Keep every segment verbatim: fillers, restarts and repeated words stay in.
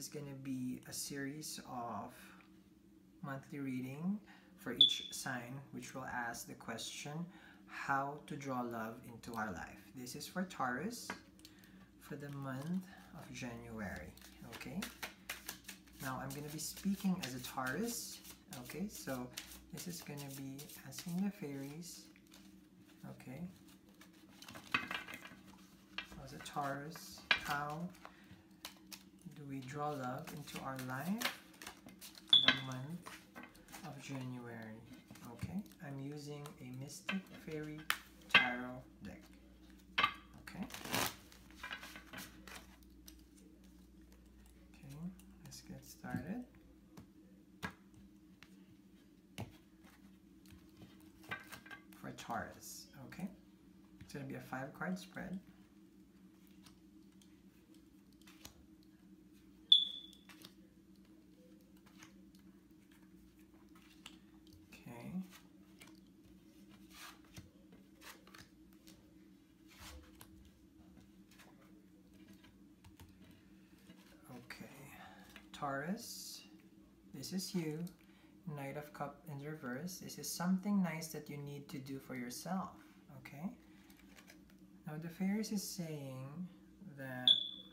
is going to be a series of monthly reading for each sign, which will ask the question, how to draw love into our life. This is for Taurus for the month of January. Okay, now I'm going to be speaking as a Taurus. Okay, so this is going to be asking the fairies. Okay, as a Taurus, how do we draw love into our life for the month of January? Okay, I'm using a Mystic Fairy Tarot deck. Okay. Okay, let's get started. For Taurus, okay, it's going to be a five card spread. Okay. Okay, Taurus, this is you. Knight of Cups in reverse. This is something nice that you need to do for yourself. Okay, now the fairies is saying that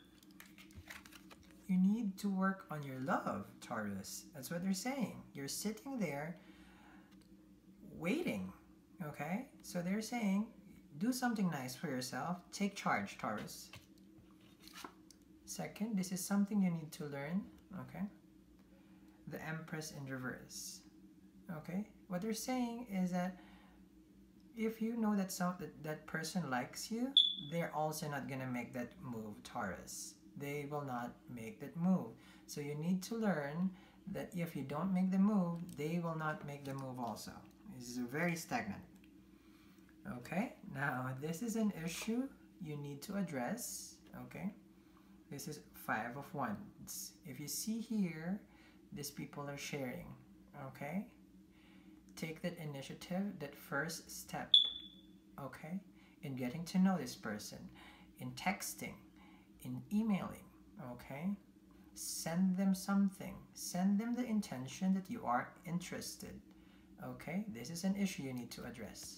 you need to work on your love, Taurus. That's what they're saying. You're sitting there waiting. Okay, so they're saying do something nice for yourself. Take charge, Taurus. Second, this is something you need to learn. Okay, the Empress in reverse. Okay, what they're saying is that if you know that some that, that person likes you, they're also not gonna make that move, Taurus. They will not make that move. So you need to learn that if you don't make the move, they will not make the move also. This is very stagnant. Okay, now this is an issue you need to address. Okay, this is Five of Wands. If you see here, these people are sharing. Okay, take that initiative, that first step, okay, in getting to know this person, in texting, in emailing. Okay, send them something, send them the intention that you are interested. Okay, this is an issue you need to address.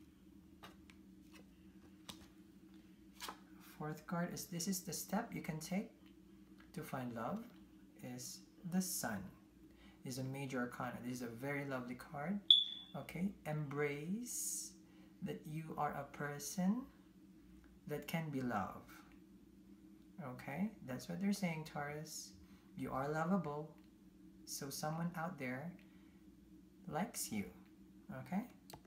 Fourth card is, this is the step you can take to find love, is the Sun. This is a major arcana. This is a very lovely card. Okay, embrace that you are a person that can be loved. Okay, that's what they're saying, Taurus. You are lovable, so someone out there likes you. Okay,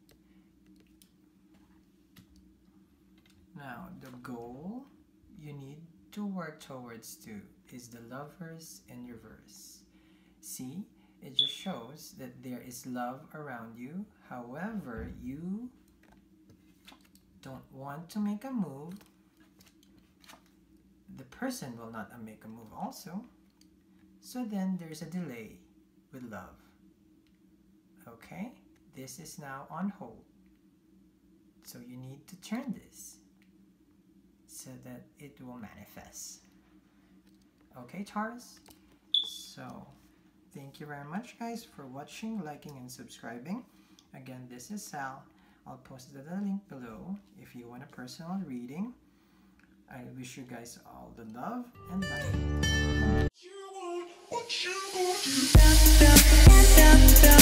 now the goal you need to work towards too is the Lovers in reverse. See, it just shows that there is love around you. However, you don't want to make a move. The person will not make a move also. So then there's a delay with love. Okay, this is now on hold. So you need to turn this so that it will manifest. Okay, Taurus? So thank you very much, guys, for watching, liking, and subscribing. Again, this is Sal. I'll post the link below if you want a personal reading. I wish you guys all the love and light.